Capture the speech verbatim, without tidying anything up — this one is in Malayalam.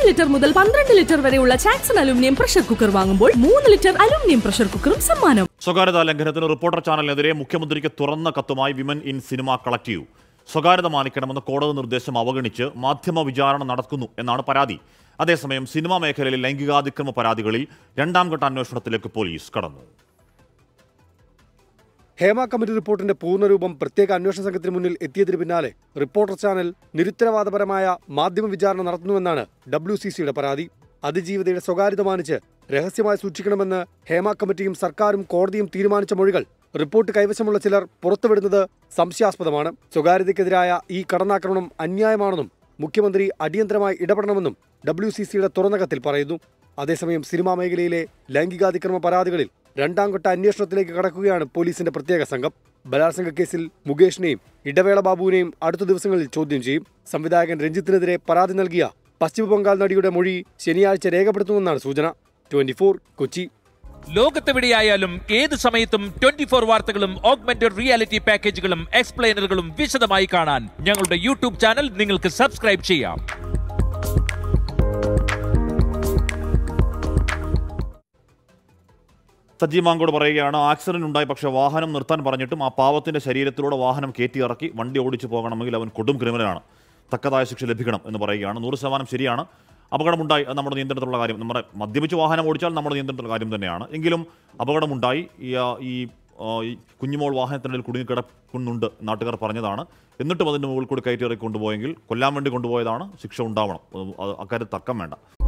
ലിറ്റർ മുതൽ പന്ത്രണ്ട് ലിറ്റർ വരെയുള്ള ചാക്സൺ അലുമിനിയം പ്രഷർ കുക്കർ വാങ്ങുമ്പോൾ മൂന്ന് ലിറ്റർ അലുമിനിയം പ്രഷർ കുക്കറും സമ്മാനം. സ്വകാര്യതാ ലംഘനത്തിന് റിപ്പോർട്ടർ ചാനലിനെതിരെ മുഖ്യമന്ത്രിക്ക് തുറന്ന കത്തുമായി വിമൻ ഇൻ സിനിമ കളക്ടീവ്. സ്വകാര്യത മാനിക്കണമെന്ന കോടതി നിർദ്ദേശം അവഗണിച്ച് മാധ്യമ വിചാരണ നടക്കുന്നു എന്നാണ് പരാതി. അതേസമയം സിനിമാ മേഖലയിലെ ലൈംഗികാതിക്രമ പരാതികളിൽ രണ്ടാം ഘട്ട അന്വേഷണത്തിലേക്ക് പോലീസ് കടന്നു. ഹേമ കമ്മിറ്റി റിപ്പോർട്ടിന്റെ പൂർണ്ണരൂപം പ്രത്യേക അന്വേഷണ സംഘത്തിന് മുന്നിൽ എത്തിയതിന് പിന്നാലെ റിപ്പോർട്ടർ ചാനൽ നിരുത്തരവാദപരമായ മാധ്യമ വിചാരണ നടത്തുന്നുവെന്നാണ് ഡബ്ല്യു സി സിയുടെ പരാതി. അതിജീവിതയുടെ സ്വകാര്യത മാനിച്ച് രഹസ്യമായി സൂക്ഷിക്കണമെന്ന് ഹേമ കമ്മിറ്റിയും സർക്കാരും കോടതിയും തീരുമാനിച്ച മൊഴികൾ റിപ്പോർട്ട് കൈവശമുള്ള ചിലർ പുറത്തുവിടുന്നത് സംശയാസ്പദമാണ്. സ്വകാര്യതയ്ക്കെതിരായ ഈ കടന്നാക്രമണം അന്യായമാണെന്നും മുഖ്യമന്ത്രി അടിയന്തരമായി ഇടപെടണമെന്നും ഡബ്ല്യു സി സിയുടെ തുറന്ന കത്തിൽ പറയുന്നു. അതേസമയം സിനിമാ മേഖലയിലെ ലൈംഗികാതിക്രമ പരാതികളിൽ രണ്ടാം ഘട്ട അന്വേഷണത്തിലേക്ക് കടക്കുകയാണ് പോലീസിന്റെ പ്രത്യേക സംഘം. ബലാത്സംഗ കേസിൽ മുകേഷിനെയും ഇടവേള ബാബുവിനെയും അടുത്ത ദിവസങ്ങളിൽ ചോദ്യം ചെയ്യും. സംവിധായകൻ രഞ്ജിത്തിനെതിരെ പരാതി നൽകിയ പശ്ചിമബംഗാൾ നടിയുടെ മൊഴി ശനിയാഴ്ച രേഖപ്പെടുത്തുമെന്നാണ് സൂചന. Twenty four Kochi. ലോകത്തെവിടെയായാലും ഏത് സമയത്തും ട്വന്റി ഫോർ വാർത്തകളും ഓഗ്മെന്റഡ് റിയാലിറ്റി പാക്കേജുകളും എക്സ്പ്ലെയിനറുകളും വിശദമായി കാണാൻ ഞങ്ങളുടെ യൂട്യൂബ് ചാനൽ നിങ്ങൾക്ക് സബ്സ്ക്രൈബ് ചെയ്യാം. സജി മാങ്കോട് പറയുകയാണ്, ആക്സിഡന്റ് ഉണ്ടായി, പക്ഷേ വാഹനം നിർത്താൻ പറഞ്ഞിട്ടും ആ പാവത്തിന്റെ ശരീരത്തിലൂടെ വാഹനം കയറ്റിയിറക്കി വണ്ടി ഓടിച്ചു പോകണമെങ്കിൽ അവൻ കൊടും ക്രിമിനലാണ്, തക്കതായ ശിക്ഷ ലഭിക്കണം എന്ന് പറയുകയാണ്. നൂറ് ശതമാനം ശരിയാണ്. അപകടമുണ്ടായി, അത് നമ്മുടെ നിയന്ത്രണത്തിലുള്ള കാര്യം. നമ്മുടെ മദ്യപിച്ച് വാഹനം ഓടിച്ചാൽ നമ്മുടെ നിയന്ത്രണത്തിലുള്ള കാര്യം തന്നെയാണ്. എങ്കിലും അപകടമുണ്ടായി, ഈ കുഞ്ഞുമോൾ വാഹനത്തിനിടയിൽ കുടുങ്ങി കിടക്കുന്നുണ്ട് നാട്ടുകാർ പറഞ്ഞതാണ്. എന്നിട്ടും അതിൻ്റെ മുകളിൽ കൂടി കയറ്റി ഇറക്കി കൊണ്ടുപോയെങ്കിൽ കൊല്ലാൻ വേണ്ടി കൊണ്ടുപോയതാണ്, ശിക്ഷ ഉണ്ടാവണം. അക്കാര്യത്തിൽ തർക്കം വേണ്ട.